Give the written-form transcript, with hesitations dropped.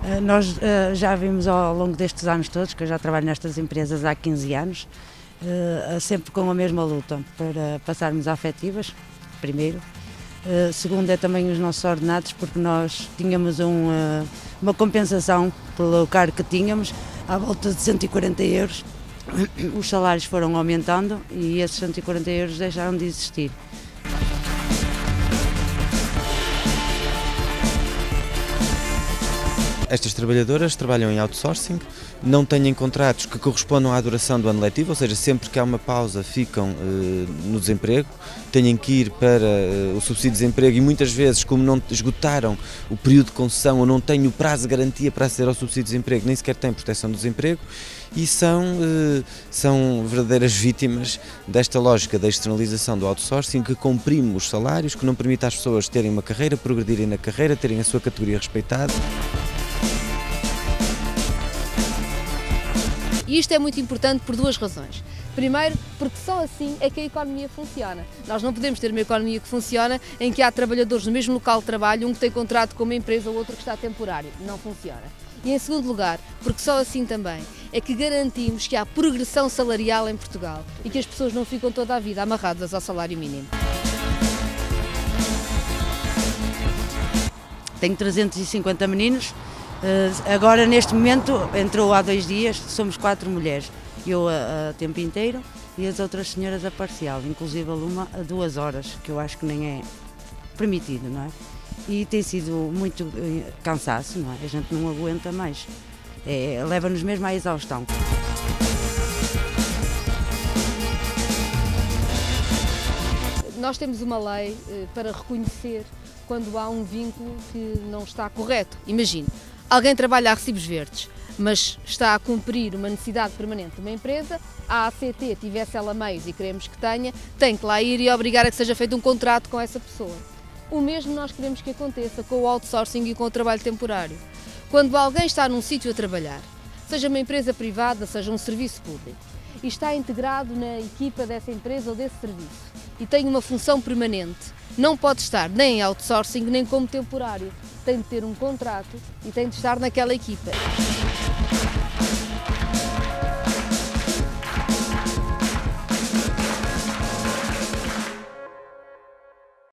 Nós já vimos ao longo destes anos todos, que eu já trabalho nestas empresas há 15 anos, sempre com a mesma luta para passarmos a afetivas, primeiro. Segundo é também os nossos ordenados, porque nós tínhamos uma compensação pelo cargo que tínhamos, à volta de 140 euros. Os salários foram aumentando e esses 140 euros deixaram de existir. Estas trabalhadoras trabalham em outsourcing, não têm contratos que correspondam à duração do ano letivo, ou seja, sempre que há uma pausa ficam no desemprego, têm que ir para o subsídio de desemprego e muitas vezes, como não esgotaram o período de concessão ou não têm o prazo de garantia para aceder ao subsídio de desemprego, nem sequer têm proteção do desemprego e são verdadeiras vítimas desta lógica da externalização do outsourcing que comprime os salários, que não permite às pessoas terem uma carreira, progredirem na carreira, terem a sua categoria respeitada. E isto é muito importante por duas razões. Primeiro, porque só assim é que a economia funciona. Nós não podemos ter uma economia que funciona em que há trabalhadores no mesmo local de trabalho, um que tem contrato com uma empresa ou outro que está temporário. Não funciona. E em segundo lugar, porque só assim também é que garantimos que há progressão salarial em Portugal e que as pessoas não ficam toda a vida amarradas ao salário mínimo. Tenho 350 meninos. Agora, neste momento, entrou há 2 dias, somos 4 mulheres, eu a tempo inteiro e as outras senhoras a parcial, inclusive uma a 2 horas, que eu acho que nem é permitido, não é? E tem sido muito cansaço, não é? A gente não aguenta mais, leva-nos mesmo à exaustão. Nós temos uma lei para reconhecer quando há um vínculo que não está correto. Imagine, alguém trabalha a recibos verdes, mas está a cumprir uma necessidade permanente de uma empresa, a ACT tivesse ela meios e queremos que tenha, tem que lá ir e obrigar a que seja feito um contrato com essa pessoa. O mesmo nós queremos que aconteça com o outsourcing e com o trabalho temporário. Quando alguém está num sítio a trabalhar, seja uma empresa privada, seja um serviço público, e está integrado na equipa dessa empresa ou desse serviço, e tem uma função permanente, não pode estar nem em outsourcing nem como temporário. Tem de ter um contrato e tem de estar naquela equipa.